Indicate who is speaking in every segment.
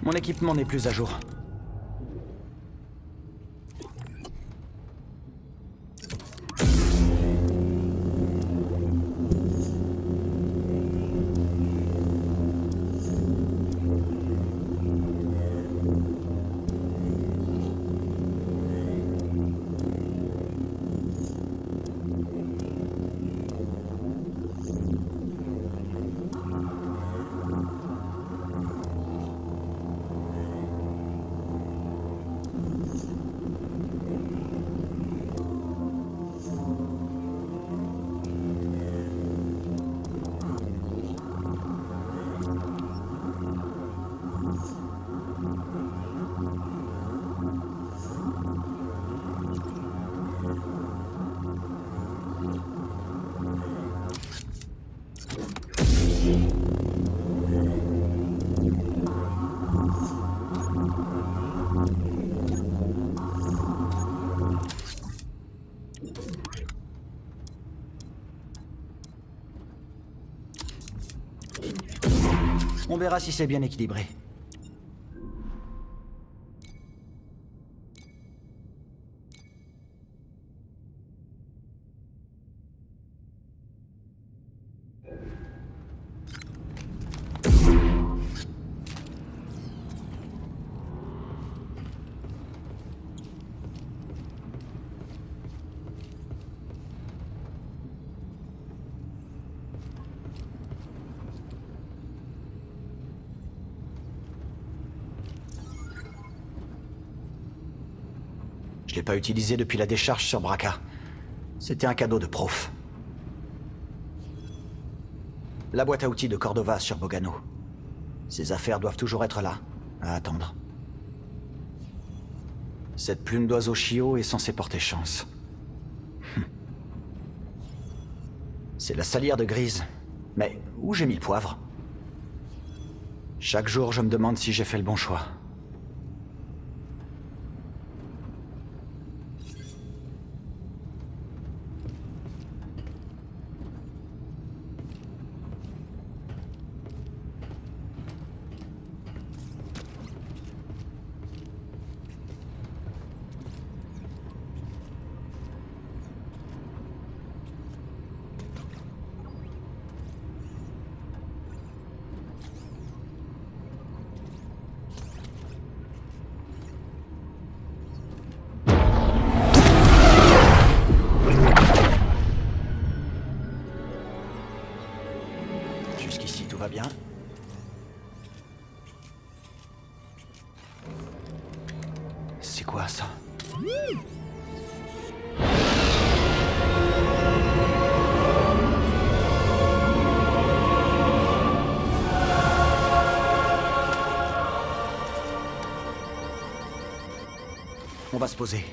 Speaker 1: Mon équipement n'est plus à jour. On verra si c'est bien équilibré. Je l'ai pas utilisé depuis la décharge sur Braca. C'était un cadeau de prof. La boîte à outils de Cordova sur Bogano. Ces affaires doivent toujours être là, à attendre. Cette plume d'oiseau chiot est censée porter chance. C'est la salière de Grise. Mais où j'ai mis le poivre? Chaque jour, je me demande si j'ai fait le bon choix. Jusqu'ici, tout va bien. C'est quoi ça? On va se poser.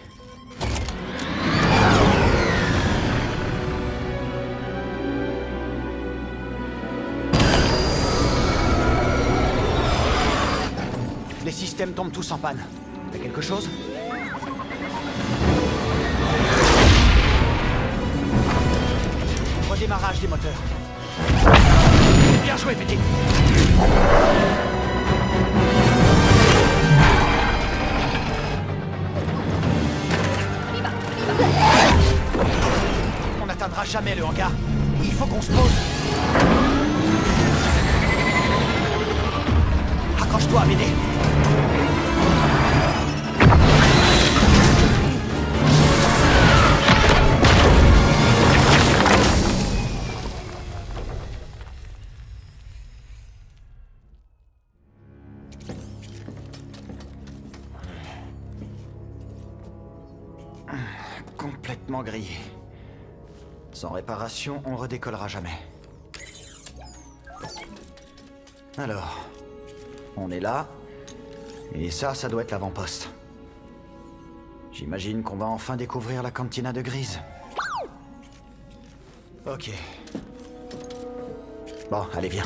Speaker 1: Les systèmes tombent tous en panne. Y'a quelque chose? Redémarrage des moteurs. Bien joué, petit. On n'atteindra jamais le hangar. Il faut qu'on se pose. Accroche-toi, BD. Complètement grillé. Sans réparation, on redécollera jamais. Alors, on est là. Et ça doit être l'avant-poste. J'imagine qu'on va enfin découvrir la cantina de Grise. Ok. Bon, allez, viens.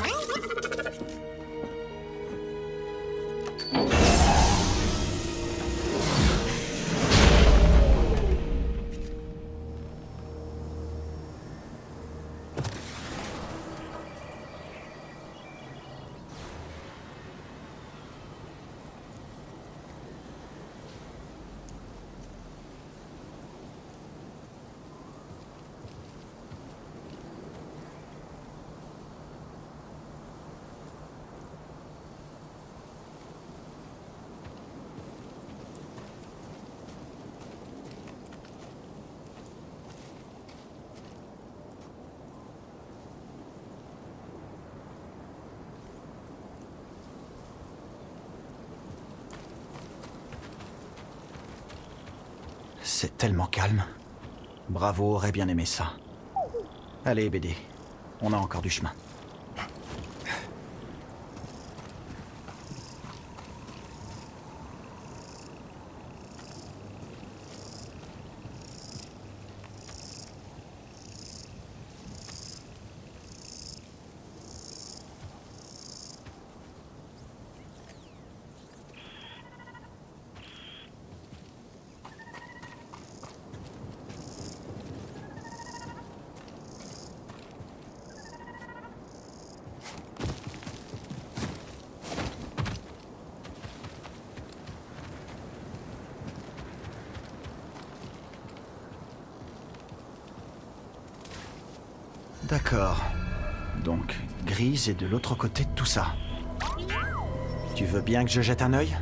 Speaker 1: C'est tellement calme. Bravo aurait bien aimé ça. Allez, BD, on a encore du chemin. D'accord. Donc, Grise est de l'autre côté de tout ça. Tu veux bien que je jette un œil?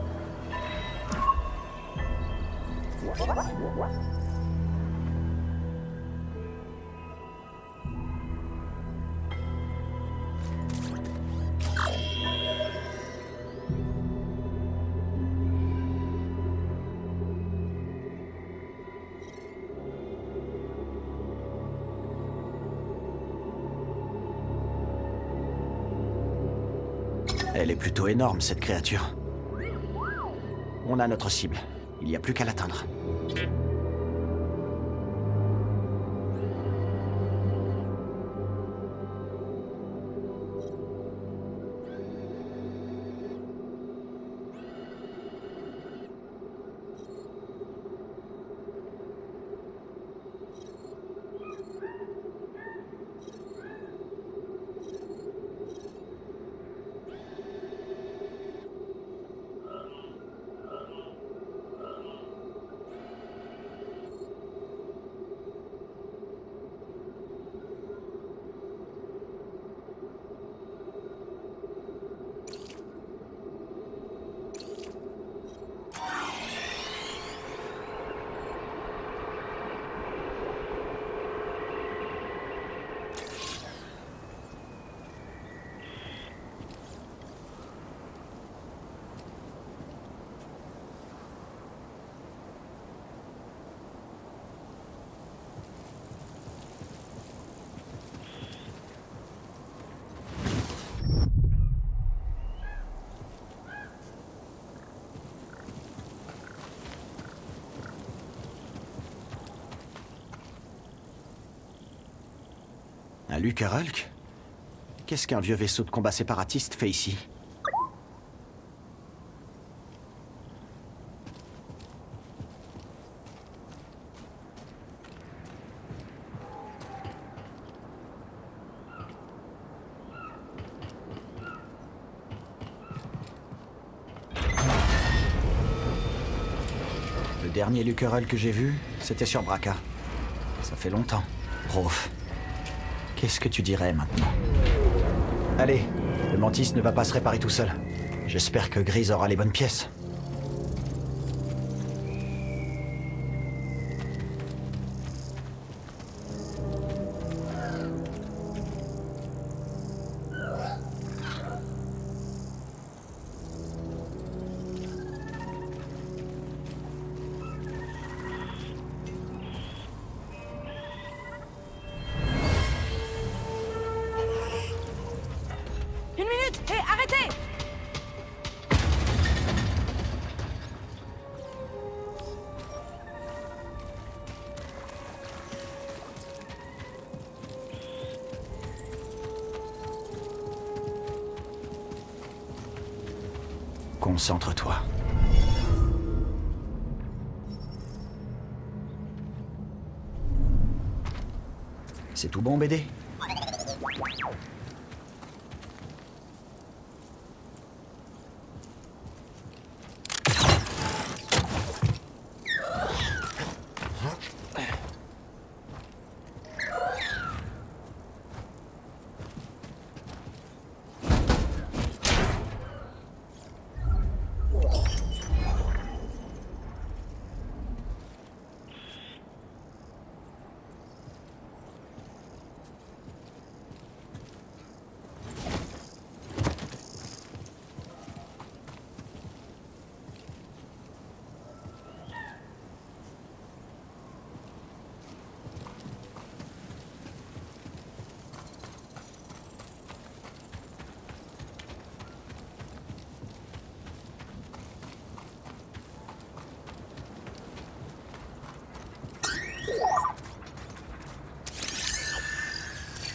Speaker 1: Elle est plutôt énorme, cette créature. On a notre cible. Il n'y a plus qu'à l'atteindre. Un Lucrehulk? Qu'est-ce qu'un vieux vaisseau de combat séparatiste fait ici? Le dernier Lucrehulk que j'ai vu, c'était sur Bracca. Ça fait longtemps. Rof. Qu'est-ce que tu dirais maintenant? Allez, le Mantis ne va pas se réparer tout seul. J'espère que Grise aura les bonnes pièces. Concentre-toi. C'est tout bon, BD?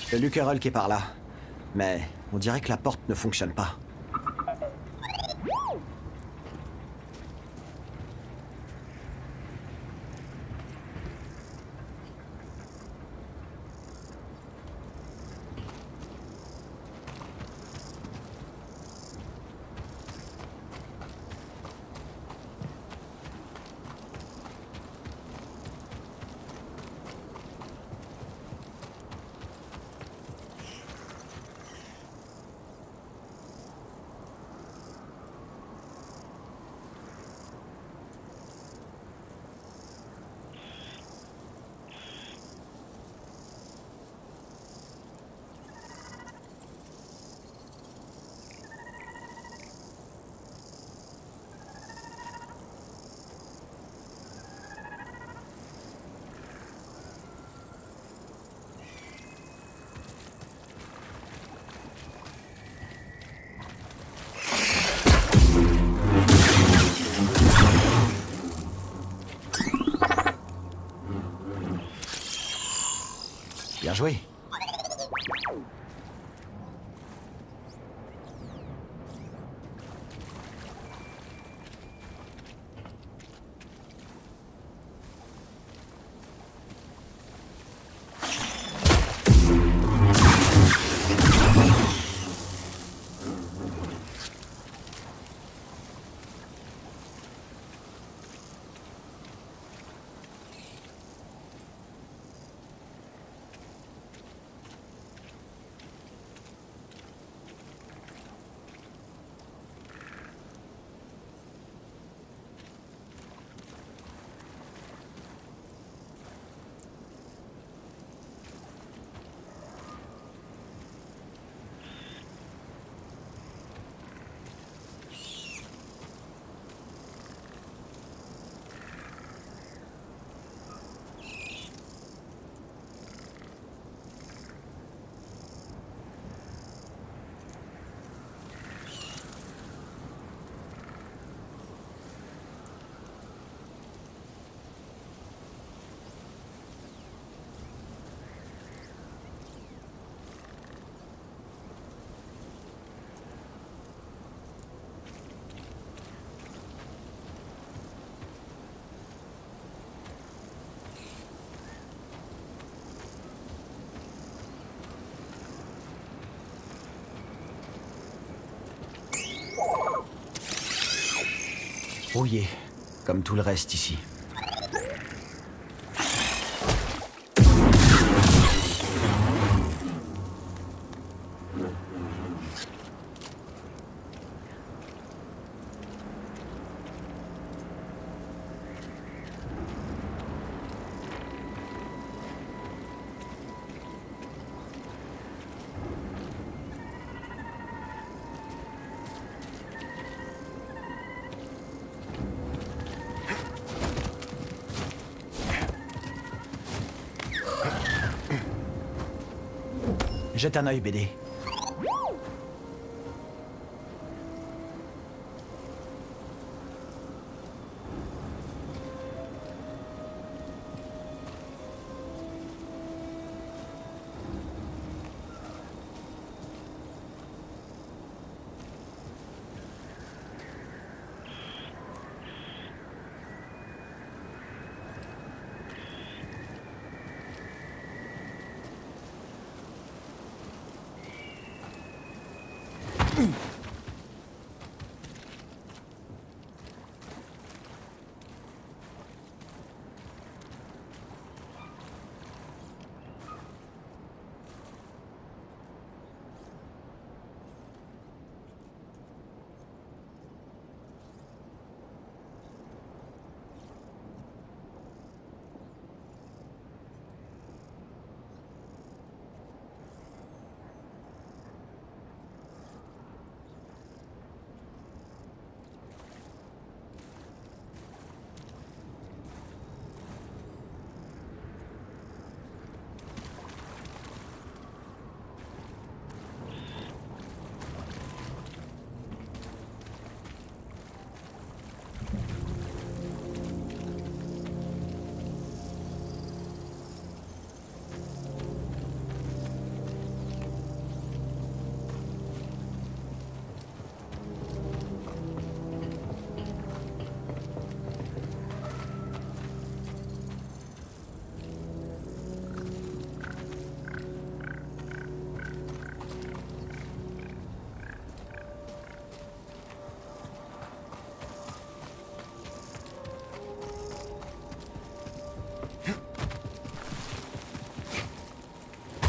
Speaker 1: Le Luckerel qui est par là. Mais on dirait que la porte ne fonctionne pas. Bien joué. Rouillé, comme tout le reste ici. Jette un œil, BD.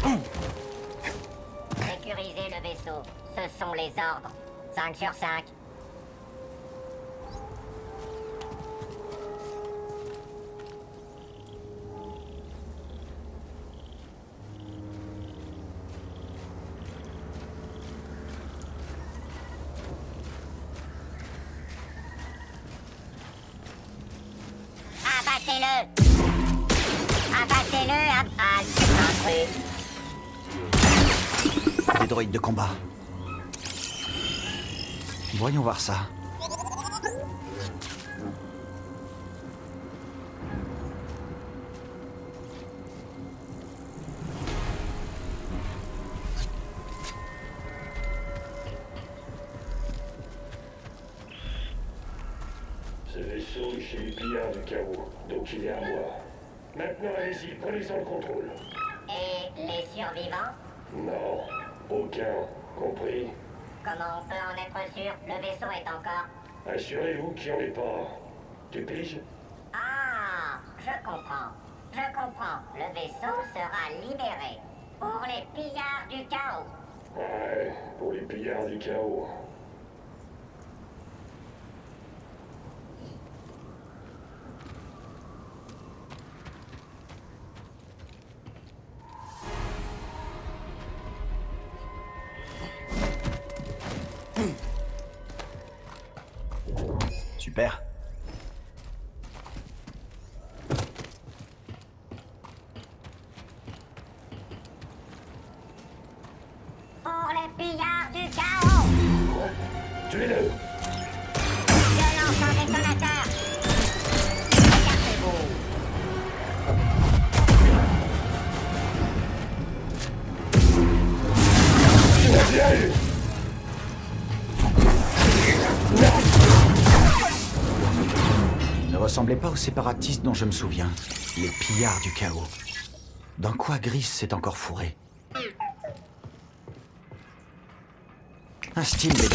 Speaker 2: Sécuriser le vaisseau. Ce sont les ordres. 5 sur 5. Abattez-le! Abattez-le, intrus!
Speaker 1: Des droïdes de combat. Voyons voir ça.
Speaker 3: Ce vaisseau est chez les pillards du chaos, donc il est à moi. Maintenant, allez-y, prenez-en le contrôle.
Speaker 2: Et les survivants?
Speaker 3: Non, aucun. Compris?
Speaker 2: Comment on peut en être sûr? Le vaisseau est encore...
Speaker 3: Assurez-vous qu'il n'y en ait pas. Tu piges?
Speaker 2: Ah, je comprends. Je comprends. Le vaisseau sera libéré. Pour les pillards du chaos.
Speaker 3: Ouais, pour les pillards du chaos.
Speaker 1: Super.
Speaker 2: Pour les pillards du chaos.
Speaker 3: Tuez-le!
Speaker 2: Je lance un détonateur. Écartez-vous.
Speaker 3: Bien eu!
Speaker 1: Ne ressemblait pas aux séparatistes dont je me souviens. Les pillards du chaos. Dans quoi Gris s'est encore fourré? Un style bébé.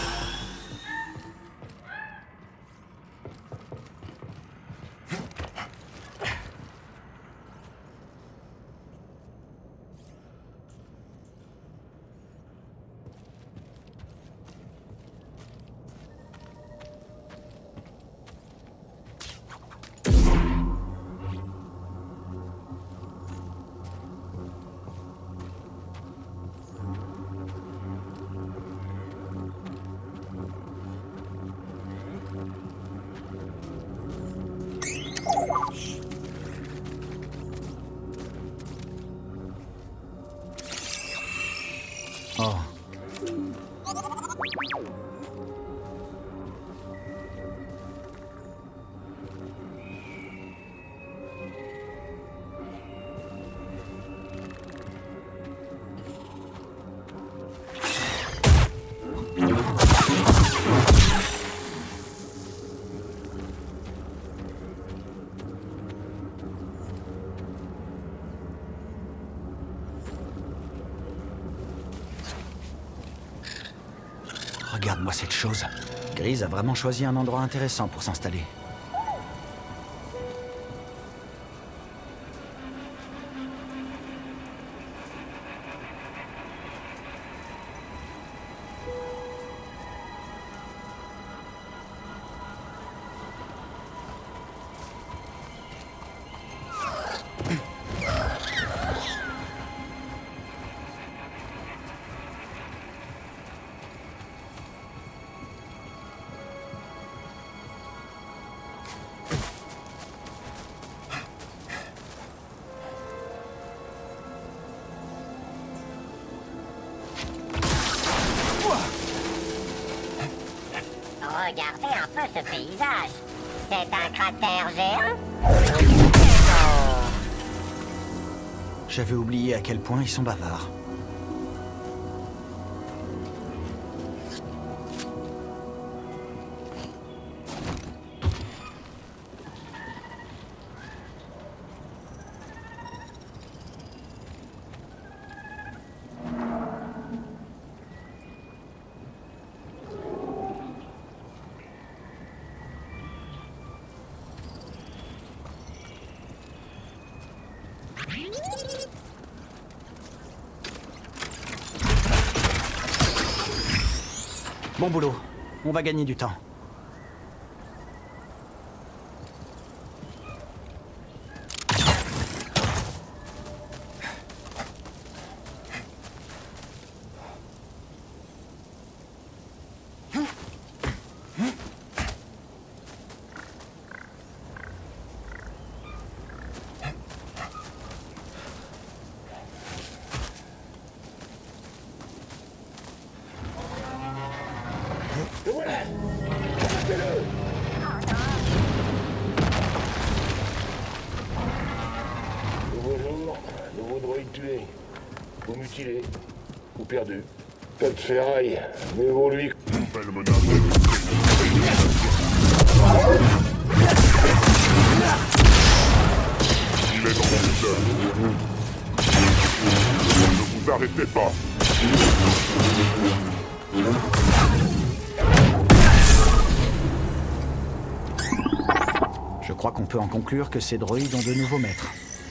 Speaker 1: Oh. Regarde-moi cette chose. Grise a vraiment choisi un endroit intéressant pour s'installer.
Speaker 2: Regardez un peu ce paysage. C'est un cratère géant?
Speaker 1: J'avais oublié à quel point ils sont bavards. Bon boulot. On va gagner du temps.
Speaker 3: Et voilà. Attrapez-le. Nouveau jour, nouveau droïde tué. Ou mutilé. Ou perdu. Pas de ferraille. Mais bon, lui...
Speaker 4: Nouvelle menace. Il est dans mon viseur. Ne vous arrêtez pas.
Speaker 1: Je crois qu'on peut en conclure que ces droïdes ont de nouveaux maîtres.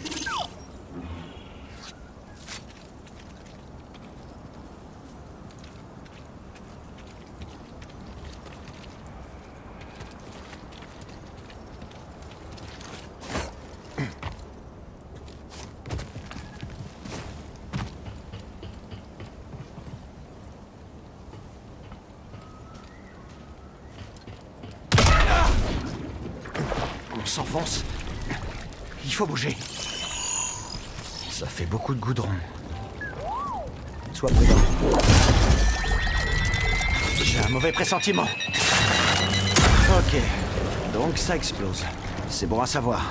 Speaker 1: On s'enfonce. Il faut bouger. Ça fait beaucoup de goudron. Sois prudent. J'ai un mauvais pressentiment. Ok. Donc ça explose. C'est bon à savoir.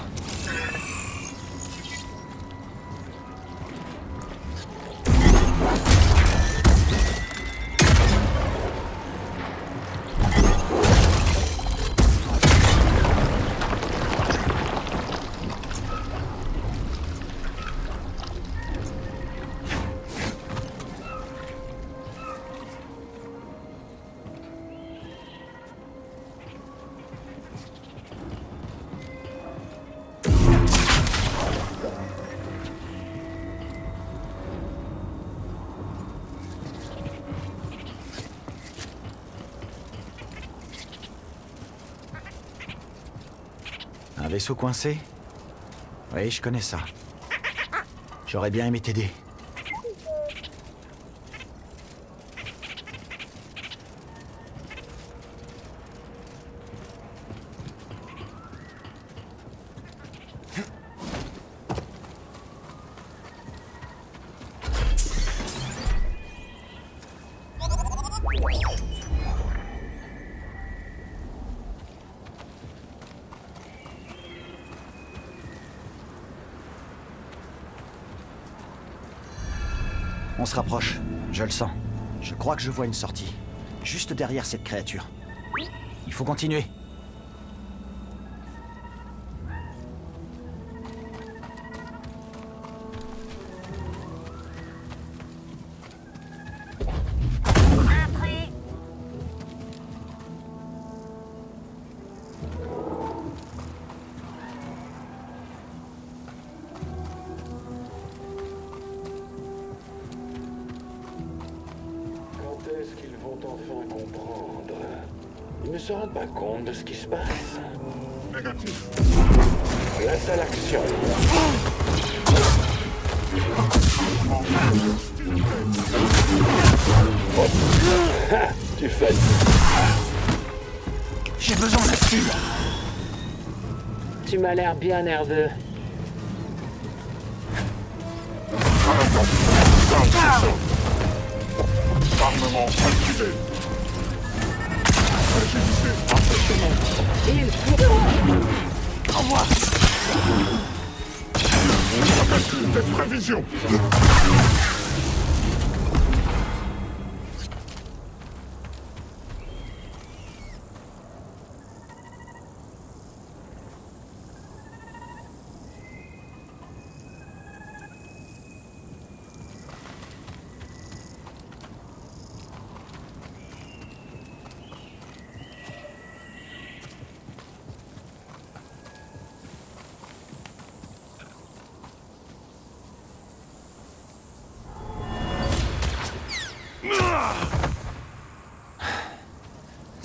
Speaker 1: Un vaisseau coincé? Oui, je connais ça. J'aurais bien aimé t'aider. On se rapproche, je le sens. Je crois que je vois une sortie. Juste derrière cette créature. Il faut continuer.
Speaker 2: Intrus.
Speaker 3: Quand est-ce qu'ils vont enfin comprendre? Ils ne se rendent pas compte de ce qui se passe.
Speaker 4: Négatif.
Speaker 3: Place à l'action. Ha! Tu fais.
Speaker 1: J'ai besoin de cible.
Speaker 2: Tu m'as l'air bien nerveux.
Speaker 4: Armement activé.
Speaker 1: Envoie.
Speaker 4: Test prévision.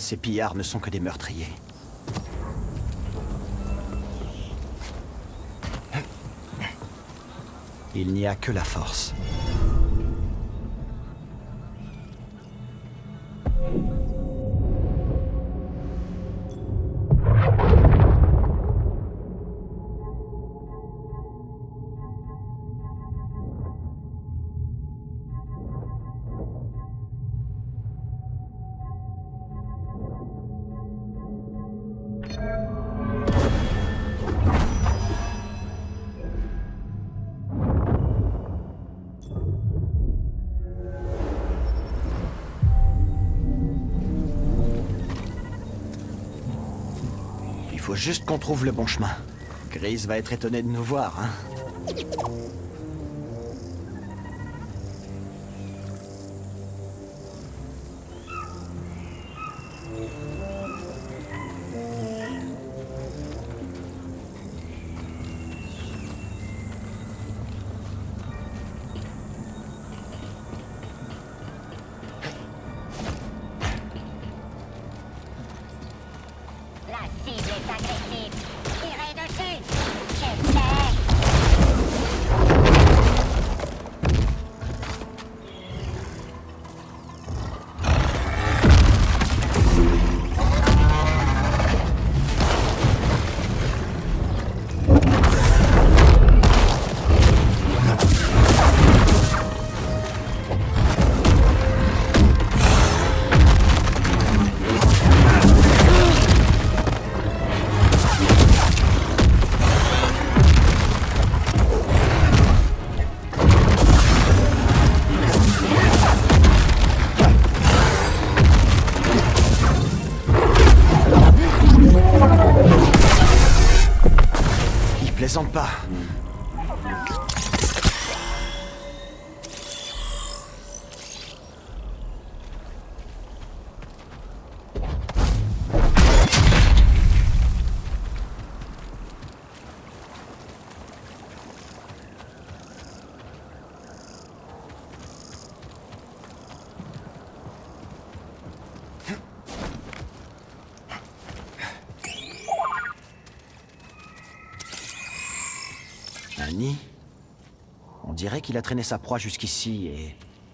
Speaker 1: Ces pillards ne sont que des meurtriers. Il n'y a que la force. Il faut juste qu'on trouve le bon chemin. Grise va être étonnée de nous voir, hein.
Speaker 2: La cible est agressive. Tirez dessus. Je sais.
Speaker 1: Il plaisante pas. Un nid? On dirait qu'il a traîné sa proie jusqu'ici et...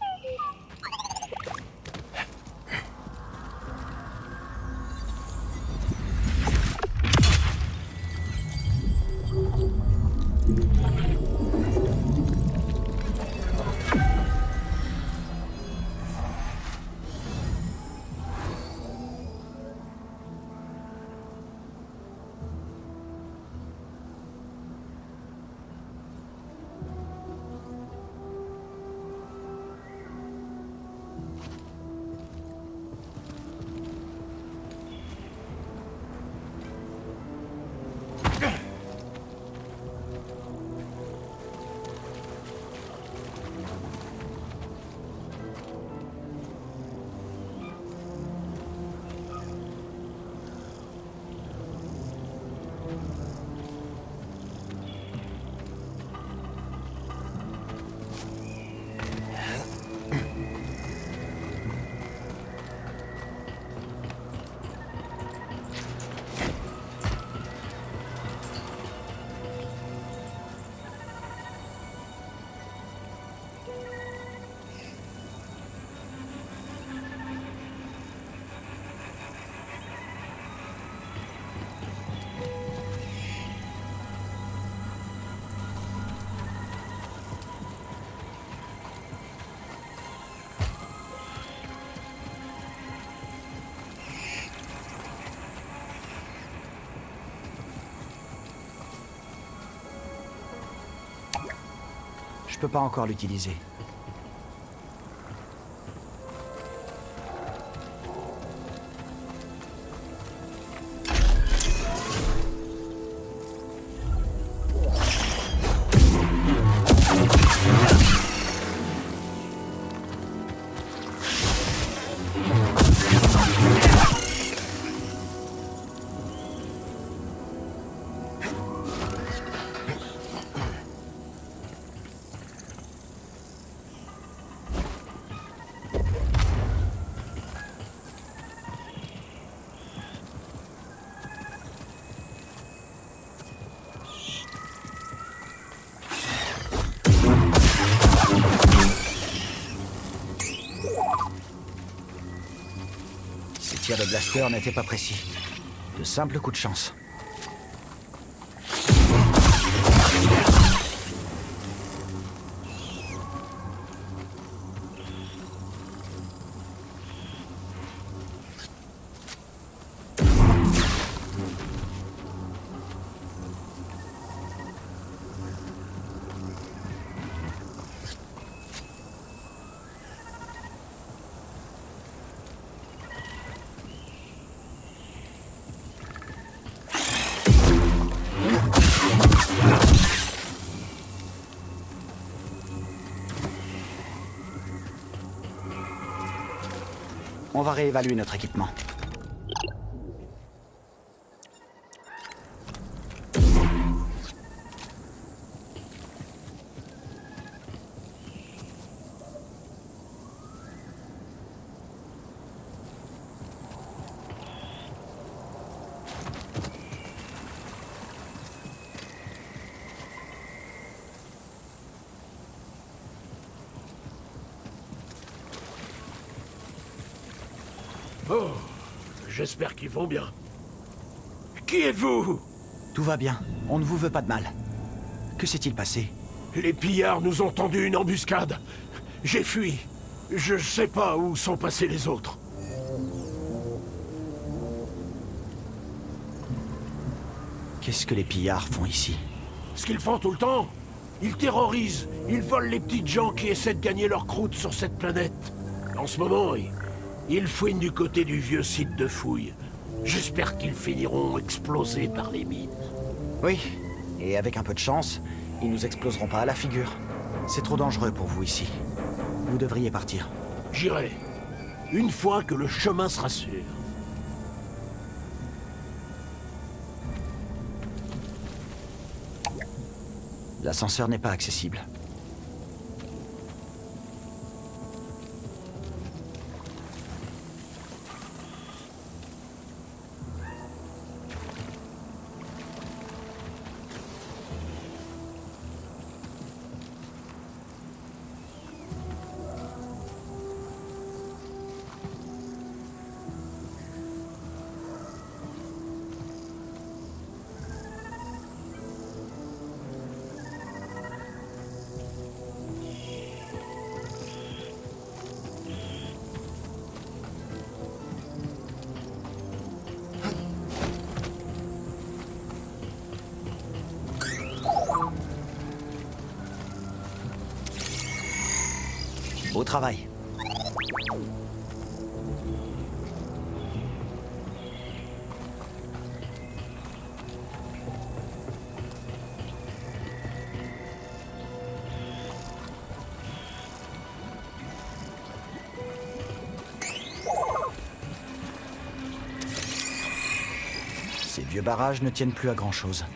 Speaker 1: Je peux pas encore l'utiliser. tirs de blaster n'étaient pas précis. De simples coups de chance. On va réévaluer notre équipement.
Speaker 5: Oh, j'espère qu'ils vont bien. Qui êtes-vous?
Speaker 1: Tout va bien. On ne vous veut pas de mal. Que s'est-il passé?
Speaker 5: Les pillards nous ont tendu une embuscade. J'ai fui. Je sais pas où sont passés les autres.
Speaker 1: Qu'est-ce que les pillards font ici?
Speaker 5: Ce qu'ils font tout le temps, ils terrorisent. Ils volent les petites gens qui essaient de gagner leur croûte sur cette planète. En ce moment, ils fouinent du côté du vieux site de fouille. J'espère qu'ils finiront explosés par les mines.
Speaker 1: Oui, et avec un peu de chance, ils nous exploseront pas à la figure. C'est trop dangereux pour vous ici. Vous devriez partir.
Speaker 5: J'irai, une fois que le chemin sera sûr.
Speaker 1: L'ascenseur n'est pas accessible. Au travail. Ces vieux barrages ne tiennent plus à grand-chose.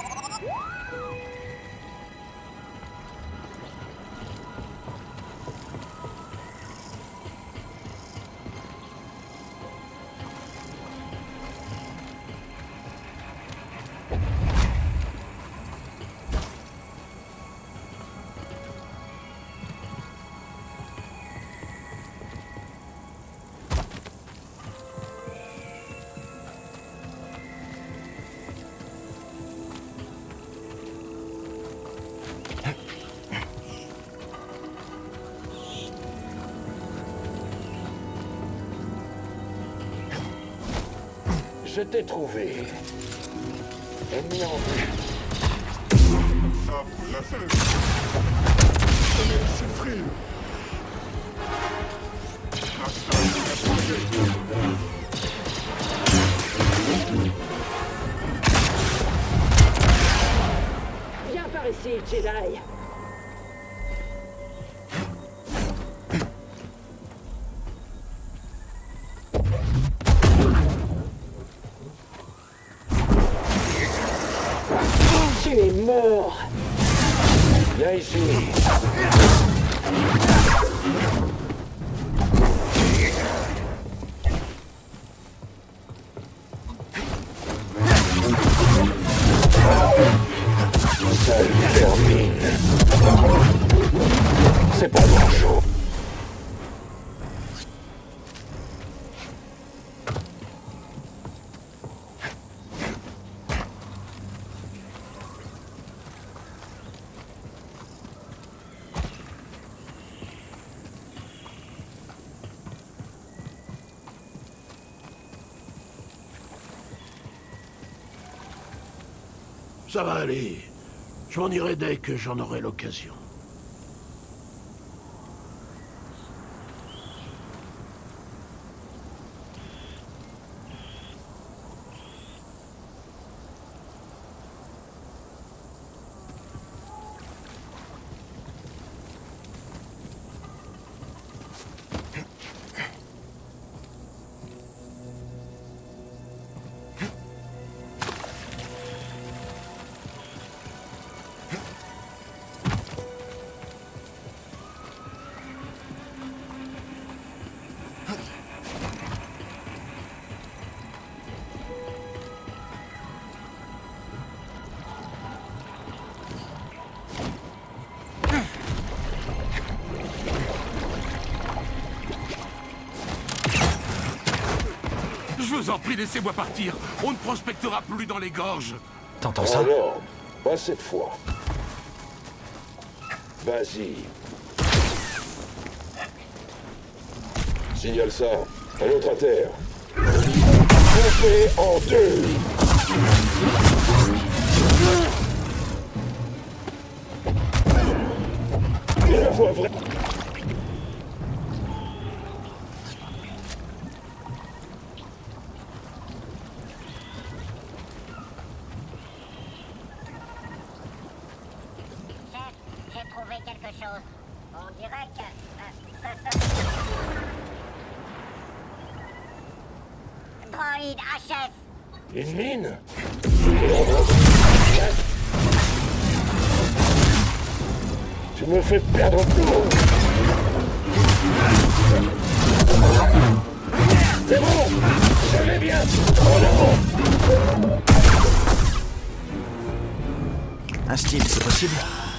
Speaker 3: Je t'ai trouvé. Ennemi en vue.
Speaker 4: Ça, la scène. C'est free. La salle est changée.
Speaker 6: Viens par ici, Jedi. Tu es mort.
Speaker 3: Viens ici. Ça le termine. C'est pas grand-chose.
Speaker 5: Ça va aller. Je m'en irai dès que j'en aurai l'occasion.
Speaker 7: Je vous en prie, laissez-moi partir. On ne prospectera plus dans les gorges.
Speaker 1: T'entends ça?
Speaker 3: Alors, pas cette fois. Vas-y. Signale ça. Un autre à terre. Coupé en deux. Et la voix vraie.
Speaker 2: J'ai trouvé quelque chose. On dirait que ça Droïde HS.
Speaker 3: Une mine? Tu me fais perdre tout. C'est bon. Je l'ai bien. En avant.
Speaker 1: Un style, c'est possible?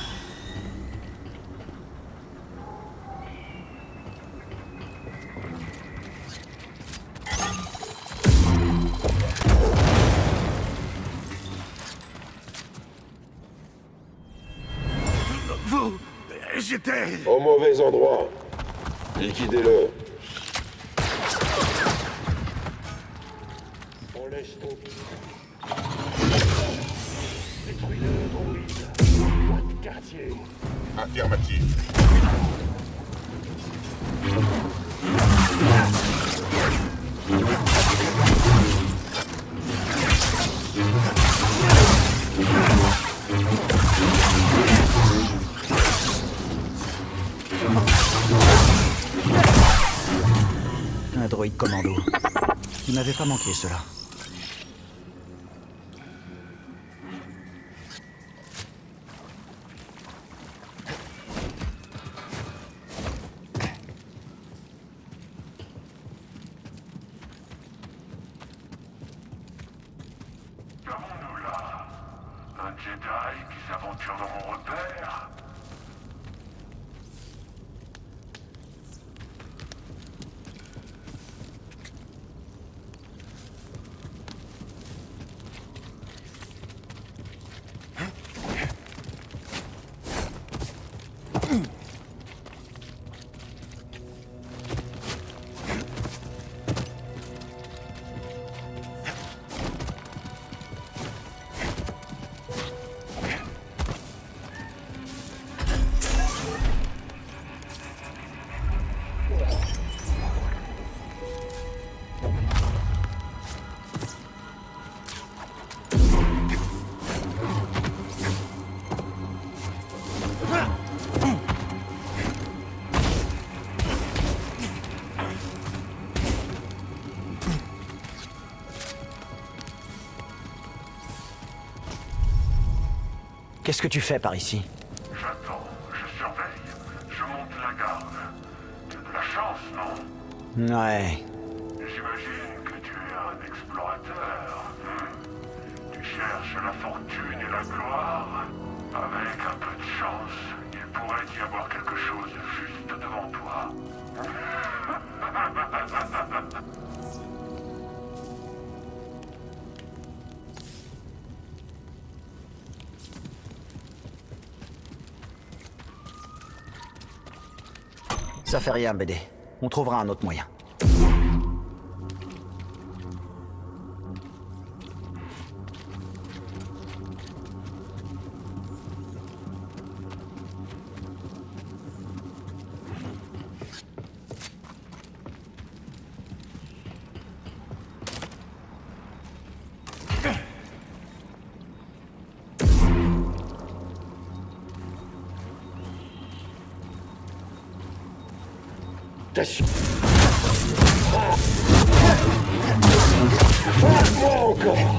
Speaker 7: Vous... J'étais...
Speaker 3: Au mauvais endroit. Liquidez-le. On laisse tomber. Détruis-le, droïde. Votre quartier.
Speaker 4: Affirmatif.
Speaker 1: Un droïde commando. Il m'avait pas manqué, cela.
Speaker 4: Qu'avons-nous là? Un Jedi qui s'aventure dans mon repère?
Speaker 1: Qu'est-ce que tu fais par ici?
Speaker 4: J'attends, je surveille, je monte la garde. Tu as de la chance, non?
Speaker 1: Ouais.
Speaker 4: J'imagine que tu es un explorateur. Tu cherches la fortune et la gloire. Avec un peu de chance, il pourrait y avoir quelque chose juste devant toi.
Speaker 1: Ça fait rien, BD. On trouvera un autre moyen.
Speaker 3: T'assures. Moi encore.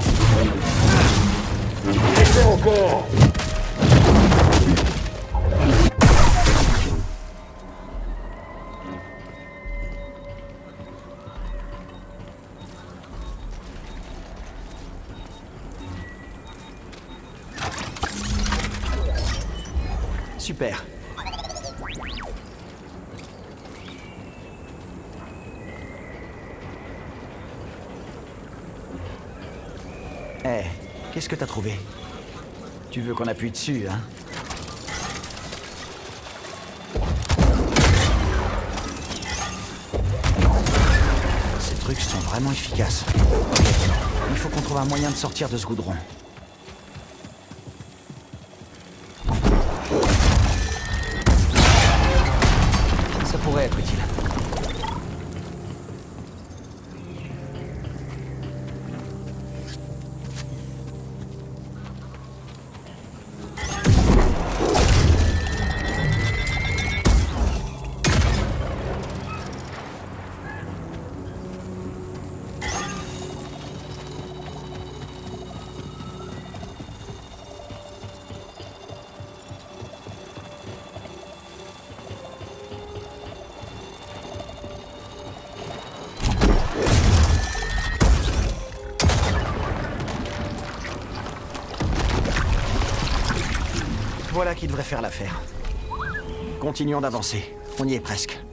Speaker 3: Essaie encore.
Speaker 1: Super. Eh, qu'est-ce que t'as trouvé? Tu veux qu'on appuie dessus, hein? Ces trucs sont vraiment efficaces. Il faut qu'on trouve un moyen de sortir de ce goudron. Ça pourrait être utile. Voilà qui devrait faire l'affaire. Continuons d'avancer. On y est presque.